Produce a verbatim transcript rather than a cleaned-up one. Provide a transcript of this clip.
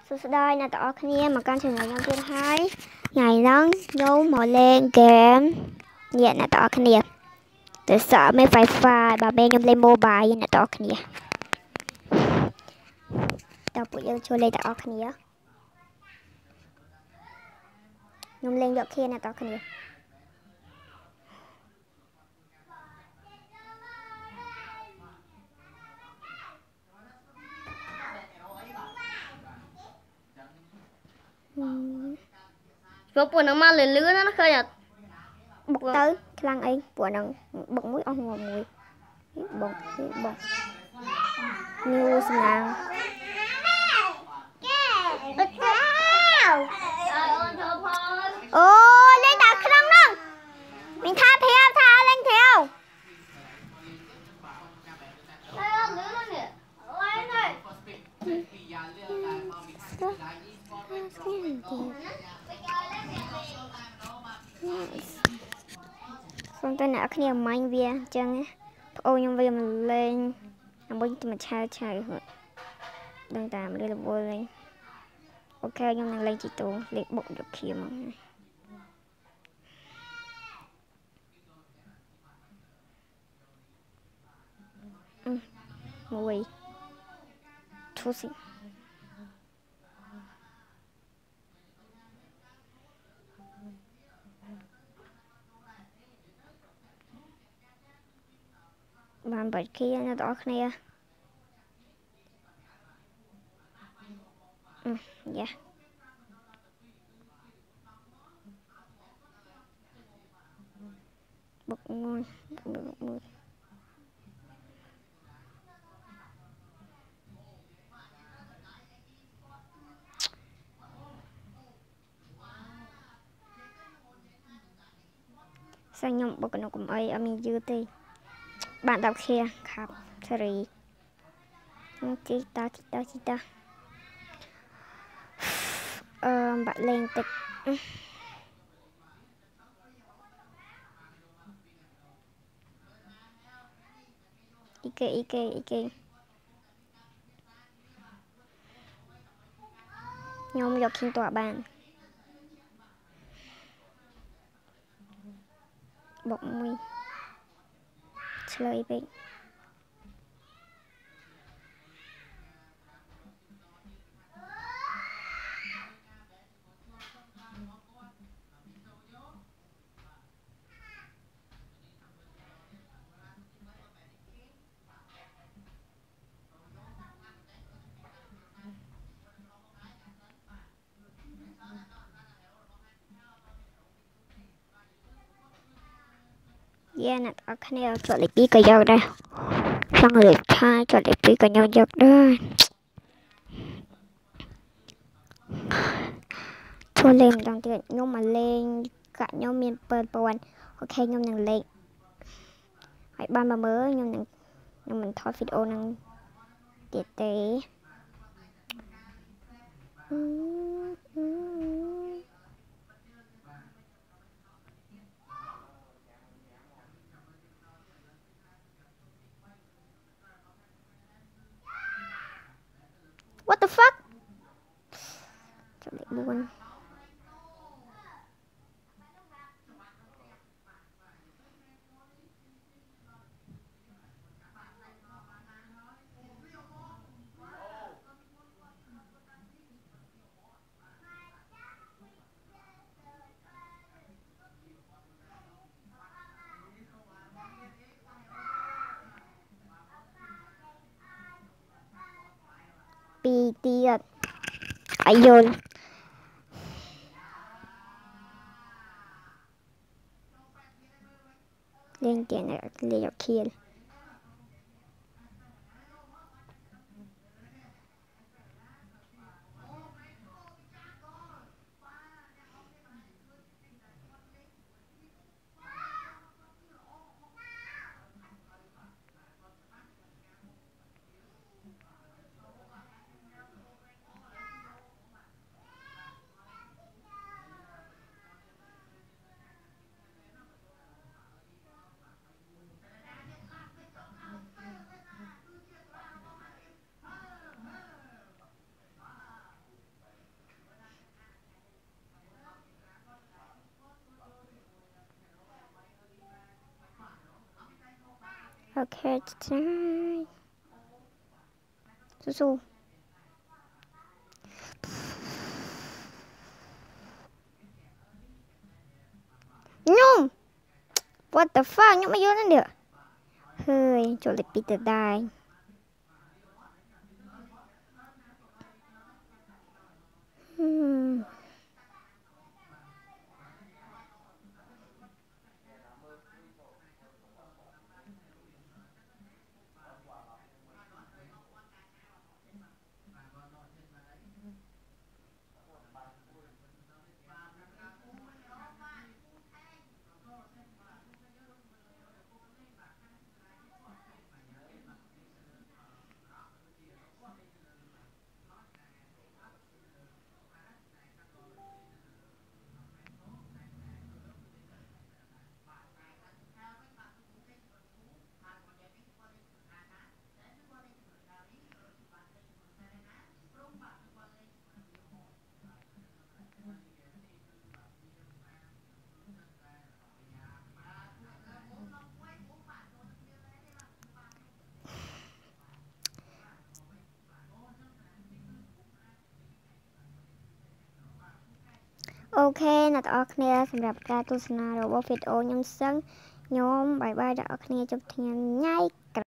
Sụt đôi nè tỏ khnia mà con chừng ngày nhau tiên hai ngày nắng nhú mồi lên game vậy nè tỏ khnia để sợ mấy phải pha bà bên nhung lên mobile nè tỏ khnia tao bụi dân cho lên tỏ khnia nhung lên dọc kia nè tỏ khnia Vô buồn nó mà lươn lươn nó khơi à bọc tới khăn ấy buồn nó bọc mũi ông ngồi mũi bọc bọc như xem nào ôi lên đặt khăn đó mình tha theo tha lên theo xong tôi nãy khi mà anh về chân ôi nhưng bây giờ mình lên làm bánh cho mình chai chai rồi đang tạm đây là vô lên ok nhưng đang lên chị tù lên bụng được kia mà ừ mùi thú xịn bạn bật kia nó đỏ kia ừ dạ bột ngon bột ngon sao nhung bột nó cũng ấy ở mình dư tì bạn đọc kia khắp sorry chị ta chị ta chị ta ờ, bạn lên tịch Ike Ike Ike nhóm dọc khi tỏa bàn bọc mùi chơi bệnh yeah nè ở cái này cho lại bí cả dầu đây xong rồi thay cho lại bí cả nhau dọc đây thôi lên đang tiền nhưng mà lên cả nhau miền bờ bồn ok nhưng nàng lên hãy ban mà mới nhưng nàng nhưng mình thôi video nàng tiệt tế what the fuck cho lại buồn pi tiệt ai dồn lên tiền này lên dọc kia ok trái su su nhung what the fuck nhung mới vô lên được hơi chỗ lịch bị tự đài hmm. ok អ្នកទាំងអស់គ្នាសម្រាប់ការទស្សនារបស់វីដេអូខ្ញុំសឹងខ្ញុំបាយបាយដល់អ្នកគ្នាជប់ថ្ងៃថ្ងៃ